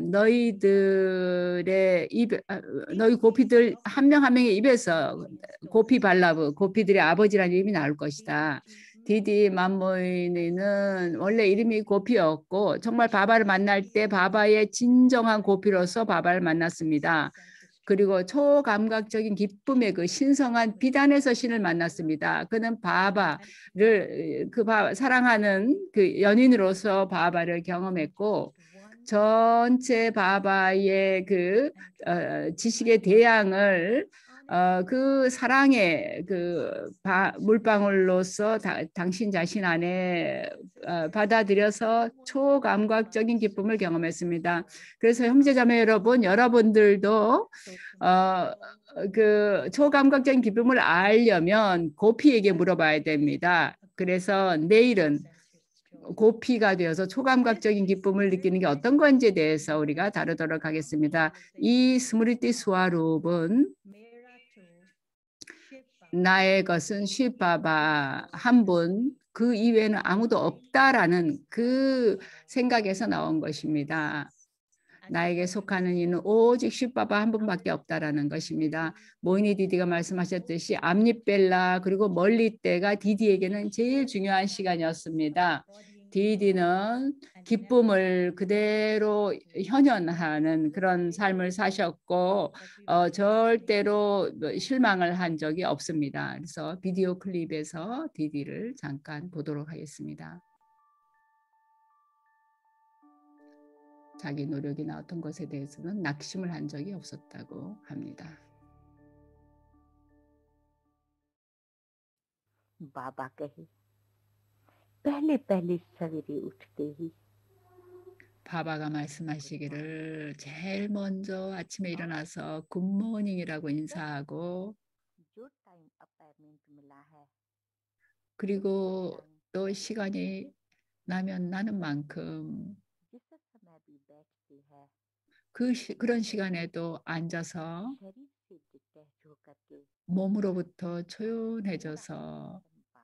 너희들의 입, 너희 고피들 한 명 한 명의 입에서 고피 발라브, 고피들의 아버지라는 이름이 나올 것이다. 디디 맘모이니는 원래 이름이 고피였고 정말 바바를 만날 때 바바의 진정한 고피로서 바바를 만났습니다. 그리고 초감각적인 기쁨의 그 신성한 비단에서 신을 만났습니다. 그는 바바를 사랑하는 그 연인으로서 바바를 경험했고 전체 바바의 그 지식의 대양을 그 사랑의 그 물방울로서 당신 자신 안에 받아들여서 초감각적인 기쁨을 경험했습니다. 그래서 형제자매 여러분, 여러분들도 그 초감각적인 기쁨을 알려면 고피에게 물어봐야 됩니다. 그래서 내일은 고피가 되어서 초감각적인 기쁨을 느끼는 게 어떤 건지에 대해서 우리가 다루도록 하겠습니다. 이 스무리티 스와룹은 나의 것은 쉬바바 한 분, 그 이외에는 아무도 없다라는 그 생각에서 나온 것입니다. 나에게 속하는 이는 오직 쉬바바 한 분밖에 없다라는 것입니다. 모이니 디디가 말씀하셨듯이 암립벨라 그리고 멀리 때가 디디에게는 제일 중요한 시간이었습니다. 디디는 기쁨을 그대로 현현하는 그런 삶을 사셨고 절대로 실망을 한 적이 없습니다. 그래서 비디오 클립에서 디디를 잠깐 보도록 하겠습니다. 자기 노력이나 어떤 것에 대해서는 낙심을 한 적이 없었다고 합니다. बाबा कहे पहले पहले सवेरे उठते ही 바바가 말씀하시기를 제일 먼저 아침에 일어나서 굿모닝이라고 인사하고 जो time apartment मिला है 그리고 또 시간이 나면 나는 만큼 जिस समय भी बैठती है 그런 시간에도 앉아서 शरीर से डिटैच होकर के 몸으로부터 초연해져서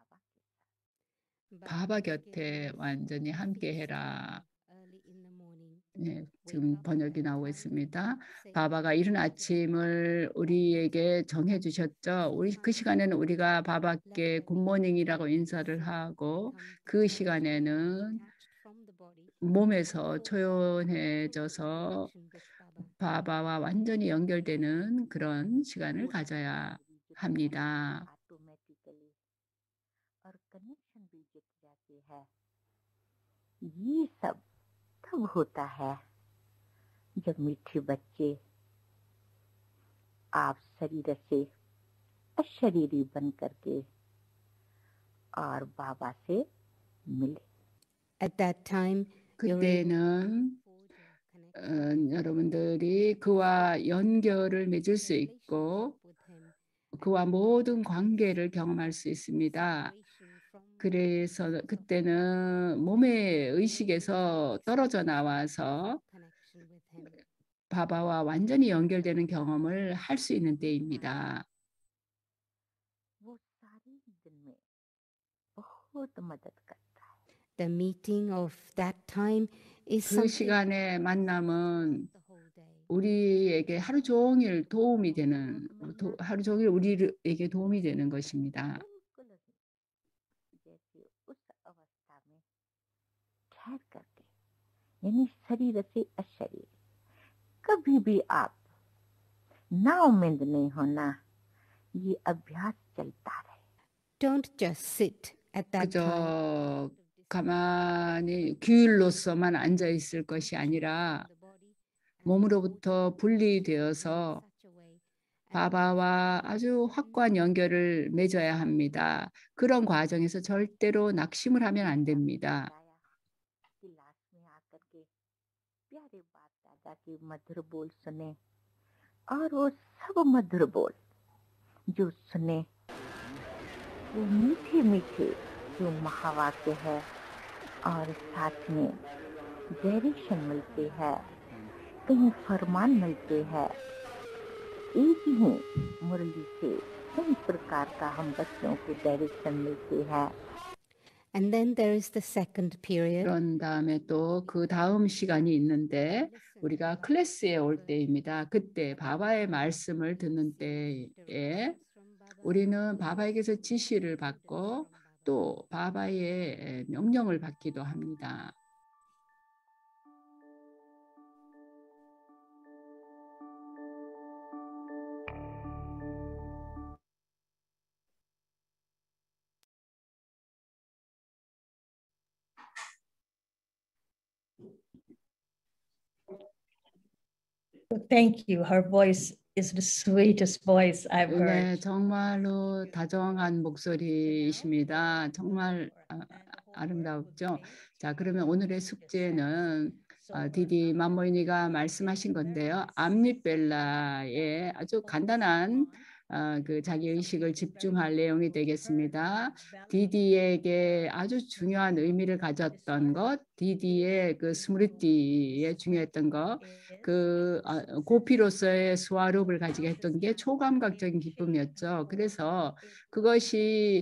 바바 곁에 완전히 함께해라. 네, 지금 번역이 나오고 있습니다. 바바가 이른 아침을 우리에게 정해 주셨죠. 그 시간에는 우리가 바바께 굿모닝이라고 인사를 하고 그 시간에는 몸에서 초연해져서 바바와 완전히 연결되는 그런 시간을 가져야 합니다. ऑटोमेटिकली और कनेक्शन भी जुट जाते हैं। ये सब तब होता है जब मीठे बच्चे आप शरीर से अशरीरी बन करके और बाबा से मिले। At that time, you're able 그때는 to forge a connection 여러분들이 그와 연결을 맺을 수 있고 with him. 그와 모든 관계를 경험할 수 있습니다. Separation from 그래서 그때는 몸의 의식에서 떨어져 나와서 connection with him. 바바와 완전히 연결되는 경험을 할 수 있는 때입니다. वो सारे दिन में बहुत मदद करता है। The meeting of that time is 그 something 시간의 만남은 the whole day. 우리에게 하루 종일 도움이 되는, 하루 종일 우리에게 도움이 되는 것입니다. बिल्कुल नहीं जैसे उस अवस्था में ठहर करके यानी शरीर से अशरीर कभी भी आप नाउमीद नहीं होना, ये अभ्यास चलता रहे। Don't just sit at that time. 그저 가만히 규율로서만 앉아 있을 것이 아니라 몸으로부터 분리되어서 바바와 아주 확고한 연결을 맺어야 합니다. 그런 과정에서 절대로 낙심을 하면 안 됩니다. Class में आकर के प्यारे बाप दादा के मधुर बोल सुने और वो सब मधुर बोल जो सुने वो मीठे मीठे जो महावाक्य है और साथ में डायरेक्शन मिलते हैं, कहीं फरमान मिलते हैं। एक ही मुरली से कई प्रकार का हम बच्चों को डायरेक्शन मिलते हैं। And then there is the second period. 그런 다음에 또 그 다음 시간이 있는데 우리가 클래스에 올 때입니다. 그때 바바의 말씀을 듣는 때에 우리는 바바에게서 지시를 받고 또 바바의 명령을 받기도 합니다. Thank you. Her voice is the sweetest voice I've 네, heard. 정말로 다정한 목소리이십니다. 정말 아름답죠? 자, 그러면 오늘의 숙제는 디디 맘모이니가 말씀하신 건데요. 암리벨라의 아주 간단한 그 자기 의식을 집중할 내용이 되겠습니다. 디디에게 아주 중요한 의미를 가졌던 것, 디디의 그 스무리티에 중요했던 것, 그 고피로서의 스와룹을 가지게 했던 게 초감각적인 기쁨이었죠. 그래서 그것이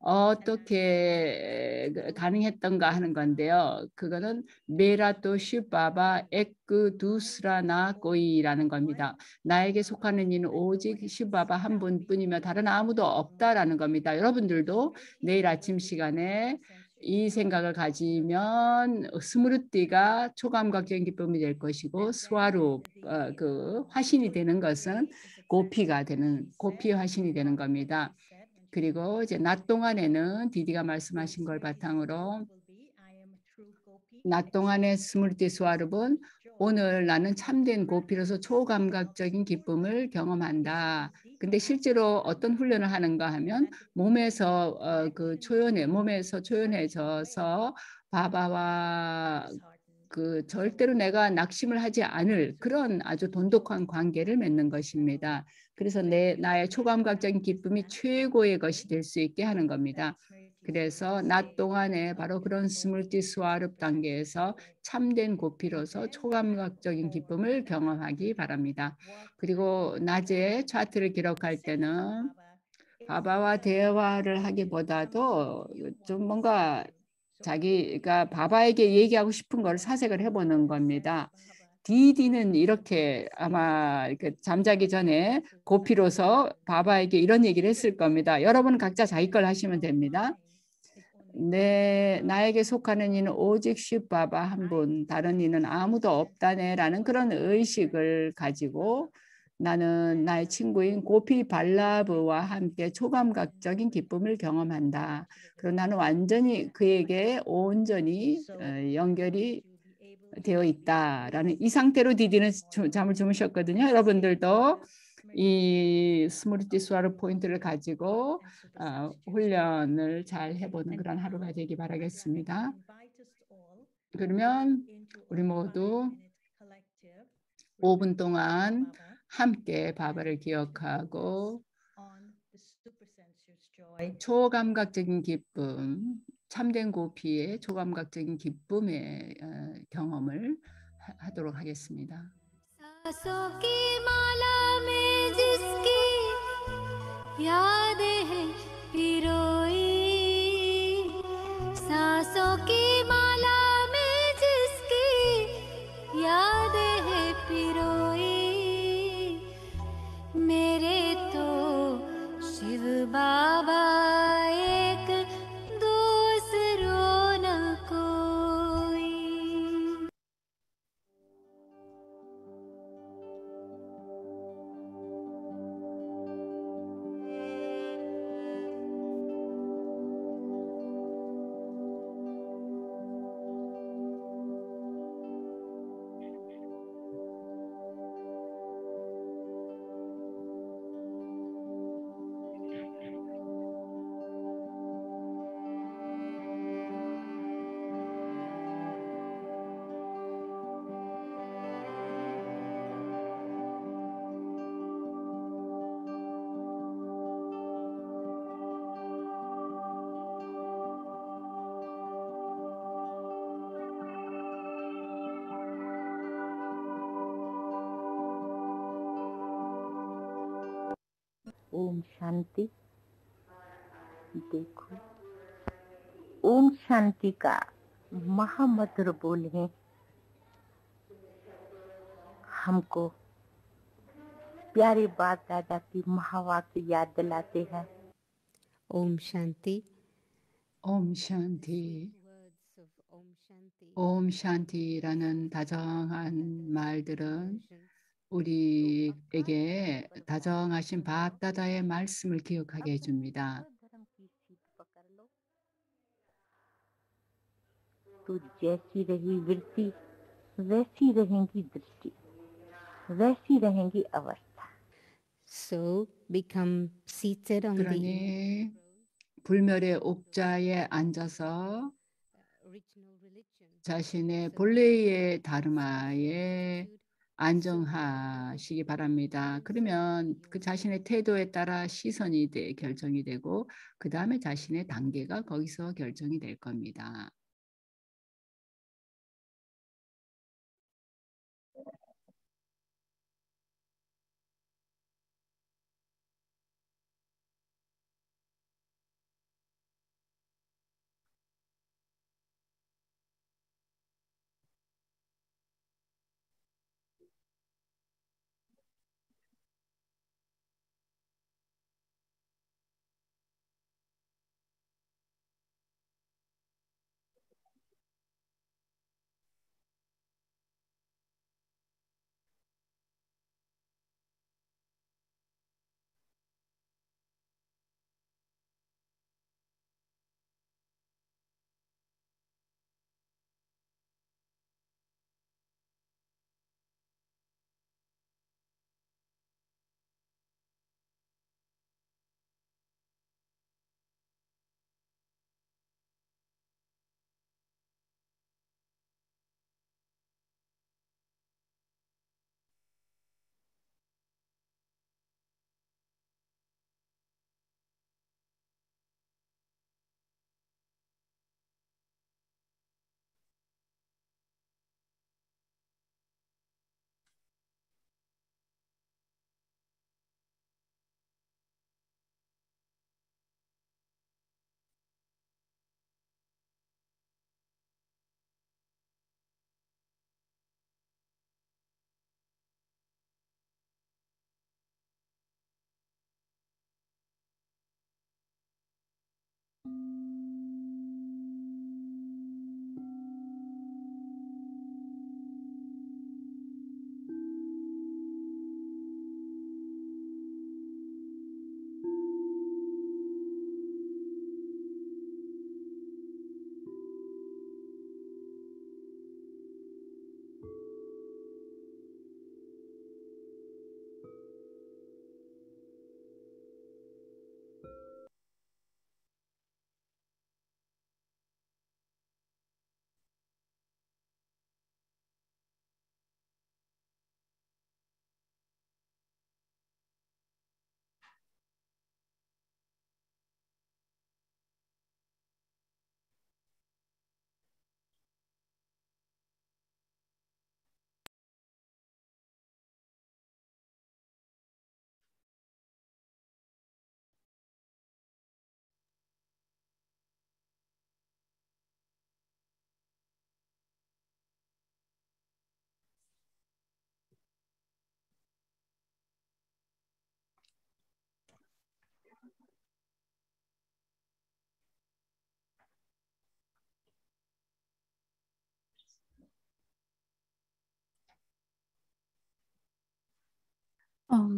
어떻게 가능했던가 하는 건데요. 그거는 메라토 슈바바 에크 두스라나 꼬이라는 겁니다. 나에게 속하는 이는 오직 슈바바 한 분뿐이며 다른 아무도 없다라는 겁니다. 여러분들도 내일 아침 시간에 이 생각을 가지면 스무르띠가 초감각적인 기쁨이 될 것이고 스와루 그 화신이 되는 것은 고피가 되는 고피 화신이 되는 겁니다. 그리고 이제 낮 동안에는 디디가 말씀하신 걸 바탕으로 낮 동안의 스무르띠 스와룹은 오늘 나는 참된 고피로서 초감각적인 기쁨을 경험한다. 근데 실제로 어떤 훈련을 하는가 하면 몸에서 몸에서 초연해져서 바바와 그 절대로 내가 낙심을 하지 않을 그런 아주 돈독한 관계를 맺는 것입니다. 그래서 나의 초감각적인 기쁨이 최고의 것이 될 수 있게 하는 겁니다. 그래서 낮 동안에 바로 그런 스물티 스와룹 단계에서 참된 고피로서 초감각적인 기쁨을 경험하기 바랍니다. 그리고 낮에 차트를 기록할 때는 바바와 대화를 하기보다도 좀 뭔가 자기가 바바에게 얘기하고 싶은 걸 사색을 해보는 겁니다. 디디는 이렇게 아마 잠자기 전에 고피로서 바바에게 이런 얘기를 했을 겁니다. 여러분 각자 자기 걸 하시면 됩니다. 나에게 속하는 이는 오직 슈바바 한 분, 다른 이는 아무도 없다네라는 그런 의식을 가지고 나는 나의 친구인 고피 발라브와 함께 초감각적인 기쁨을 경험한다. 그리고 나는 완전히 그에게 온전히 연결이 되어 있다라는 이 상태로 디디는 잠을 주무셨거든요. 여러분들도 이 스무르티 스와르 포인트를 가지고 훈련을 잘 해보는 그런 하루가 되기 바라겠습니다. 그러면 우리 모두 5분 동안 함께 바바를 기억하고 초감각적인 기쁨, 참된 고피의 초감각적인 기쁨의 경험을 하도록 하겠습니다. सांसों की माला में जिसकी यादें हैं पिरोई, सांसों की माला में जिसकी यादें हैं पिरोई, मेरे तो शिव बाबा एक दूसरो न कोई. ओम शांति। देखो, ओम शांति का महामंत्र बोले हमको प्यारे बाप दादा की महावाक्य याद दिलाते हैं। Om Shanti. 옴 샨티. Words of Om Shanti. 옴 샨티라는 다정한 말들은 우리에게 다정하신 바압다다의 말씀을 기억하게 해줍니다. धर्म की सीट पकड़ लो तो जैसी रही वृत्ति वैसी रहेंगी दृष्टि, वैसी रहेंगी अवस्था। So become seated on the 그러니 불멸의 옥자에 앉아서 original religion. 자신의 본래의 다르마에 안정하시기 바랍니다. 그러면 그 자신의 태도에 따라 시선이 결정이 되고 그 다음에 자신의 단계가 거기서 결정이 될 겁니다.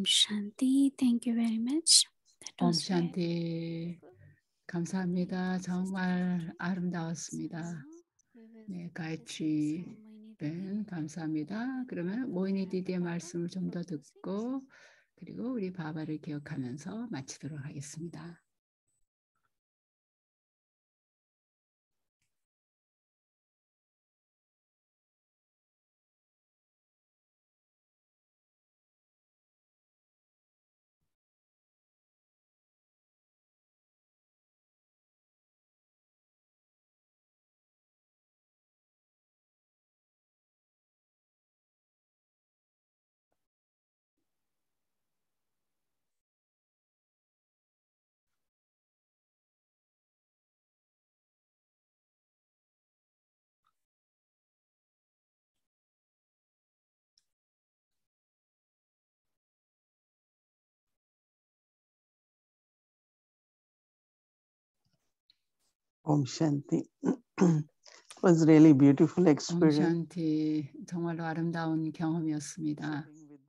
Om Shanti. Thank you very much. That 옴 was very 샨티. 감사합니다. 정말 아름다웠습니다. 네, 가이트리 벤 감사합니다. 그러면 모이니 디디의 말씀을 좀 더 듣고 그리고 우리 바바를 기억하면서 마치도록 하겠습니다. Om Shanti. It was really beautiful 옴 experience. 샨티. 정말로 아름다운 경험이었습니다.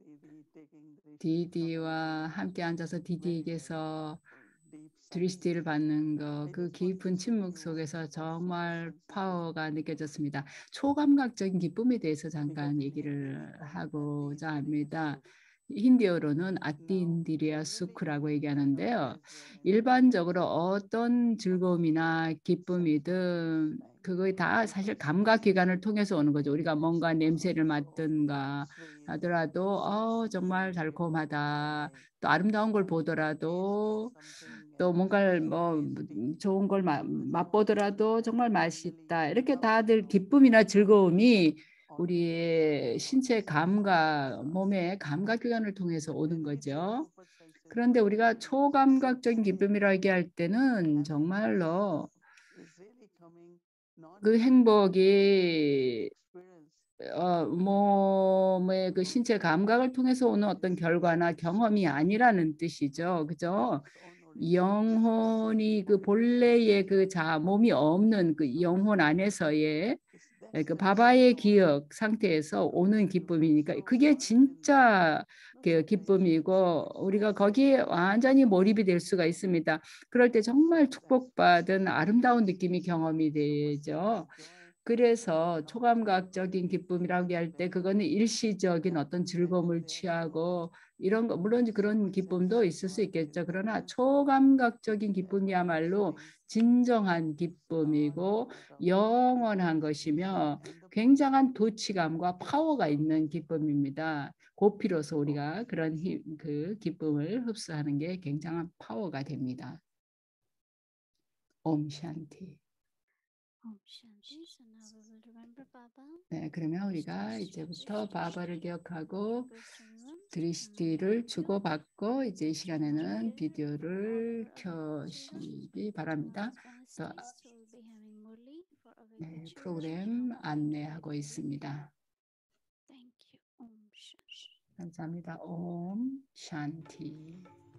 디디와 함께 앉아서 디디에게서 드리스티를 받는 거, 그 깊은 침묵 속에서 정말 파워가 느껴졌습니다. 초감각적인 기쁨에 대해서 잠깐 얘기를 하고자 합니다. 힌디어로는 아띠인디리아 수크라고 얘기하는데요. 일반적으로 어떤 즐거움이나 기쁨이든 그거 다 사실 감각기관을 통해서 오는 거죠. 우리가 뭔가 냄새를 맡든가 하더라도 정말 달콤하다. 또 아름다운 걸 보더라도 또 뭔가를 뭐 좋은 걸 맛보더라도 정말 맛있다. 이렇게 다들 기쁨이나 즐거움이 우리의 신체 감각, 몸의 감각기관을 통해서 오는 거죠. 그런데 우리가 초감각적인 기쁨이라고 얘기할 때는 정말로 그 행복이 몸의 그 신체 감각을 통해서 오는 어떤 결과나 경험이 아니라는 뜻이죠. 그죠? 영혼이 그 본래의 그 몸이 없는 그 영혼 안에서의 그 바바의 기억 상태에서 오는 기쁨이니까 그게 진짜 기쁨이고 우리가 거기에 완전히 몰입이 될 수가 있습니다. 그럴 때 정말 축복받은 아름다운 느낌이 경험이 되죠. 그래서 초감각적인 기쁨이라고 할 때 그거는 일시적인 어떤 즐거움을 취하고 이런 거 물론 그런 기쁨도 있을 수 있겠죠. 그러나 초감각적인 기쁨이야말로 진정한 기쁨이고 영원한 것이며 굉장한 도취감과 파워가 있는 기쁨입니다. 고피로서 우리가 그런 그 기쁨을 흡수하는 게 굉장한 파워가 됩니다. 옴 샨티. Om Shanti. So now we will remember Baba. 네, 그러면 우리가 이제부터 바바를 기억하고 Request everyone. 드리스티를 주고받고 이제 이 시간에는 비디오를 켜시기 바랍니다. 또 We'll be having Murli for our 네, children. 프로그램 안내하고 있습니다. Thank you. Om Shanti. 감사합니다. 옴 샨티.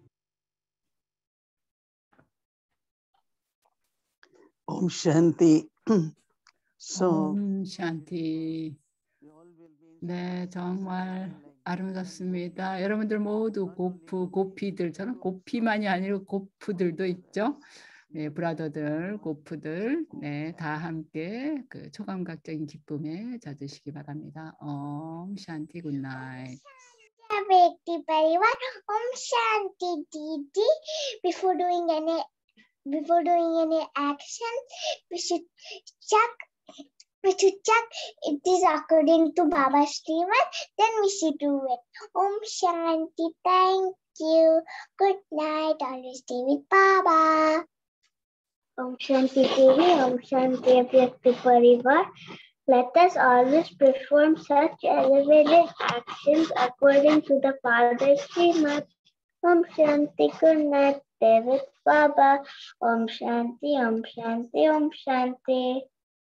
Om Shanti. So, 옴 샨티. 네, 정말 아름답습니다. 여러분들 모두 고피들, 저는 고피만이 아니고 고프들도 있죠. 네, 브라더들, 고프들, 네, 다 함께 그 초감각적인 기쁨에 젖으시기 바랍니다. 옴 샨티 굿나잇. Bhakti Parivar, Om Shanti Didi. Before doing any action, we should check it is according to Baba's Sriman, then we should do it. Om Shanti, thank you. Good night, always stay with Baba. Om Shanti Devi, Om Shanti Bhakti Parivar. Let us always perform such elevated actions according to the Father's Sriman. Om Shanti, good night, David Baba. Om Shanti, Om Shanti, Om Shanti.